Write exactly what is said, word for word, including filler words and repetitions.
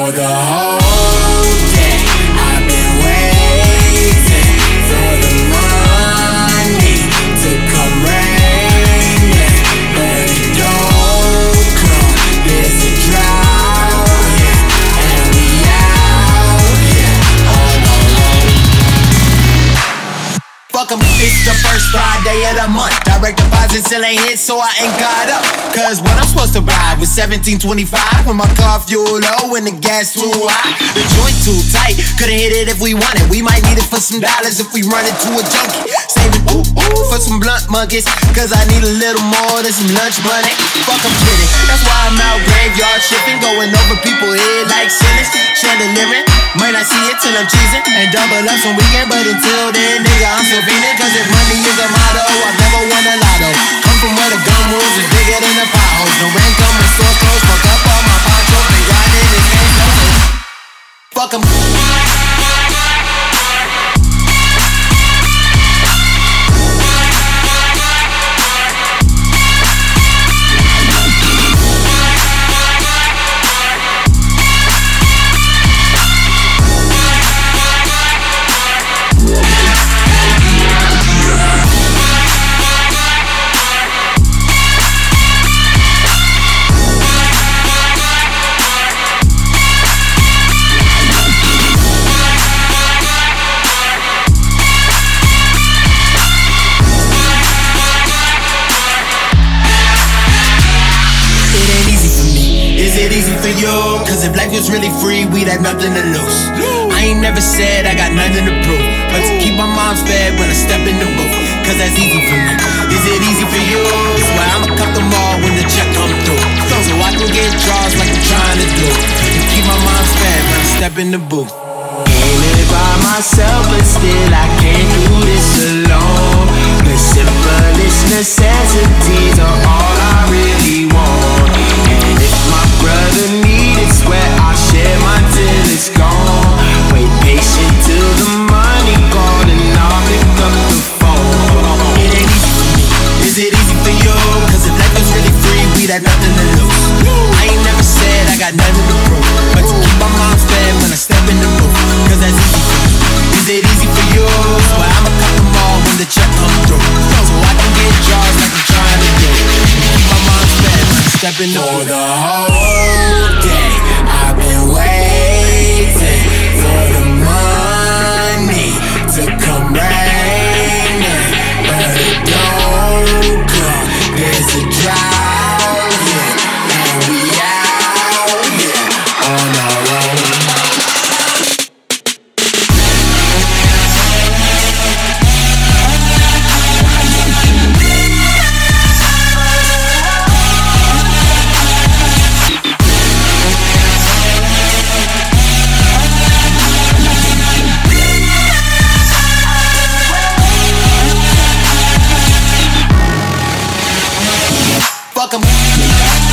For the whole day I've been waiting for the money to come raining, but it don't come. There's a drought, yeah, and we out here on our own. Fuck 'em, it's the first Friday of the month. Direct deposit still ain't hit, so I ain't got up. Cause when I'm supposed to ride with seventeen twenty-five, when my car fuel low and the gas too high, the joint too tight, could've hit it if we wanted. We might need it for some dollars if we run into a junkie. Saving ooh ooh for some blunt monkeys, cause I need a little more than some lunch money. Fuck I'm kidding, that's why I'm out graveyard shipping, going over people's head like sinners. Chandeliering, might not see it till I'm cheesing, and double up some weekend, but until then, nigga, I'm still feeling. Cause if money is a motto, I've never won a lotto. Come from where the gun moves is bigger than the potholes. No rent come when stores close, fuck up all my ponchos. Been grinding this game so fuck 'em. Cause if life was really free, we'd have nothing to lose. I ain't never said I got nothing to prove, but to keep my mom's fed when I step in the booth. Cause that's easy for me. Is it easy for you? That's why I'ma cut them all when the check come through, so I can get draws like I'm trying to do, and keep my mom's fed when I step in the booth. Can't live by myself, but still I can't do this alone. The simplest necessities are all I really want. And if my brother needed sweat, I'll share mine till it's gone. Wait patient till the money gone, and I'll pick up the phone. It ain't easy for me. Is it easy for you? Cause if life was really free, we'd have nothing to lose. I ain't never said I got nothing to prove, but to keep my mom's fed when I step in the booth. Cause that's easy for me. Is it easy for you? So I'ma cut them all when the check come through, so I can get jobs like I'm trying to do, and keep my mom's fed when I step in the booth. For the whole day I've been waiting for the money to come raining, but it don't come. There's a drought, yeah, and we out here on our own. Fuck 'em.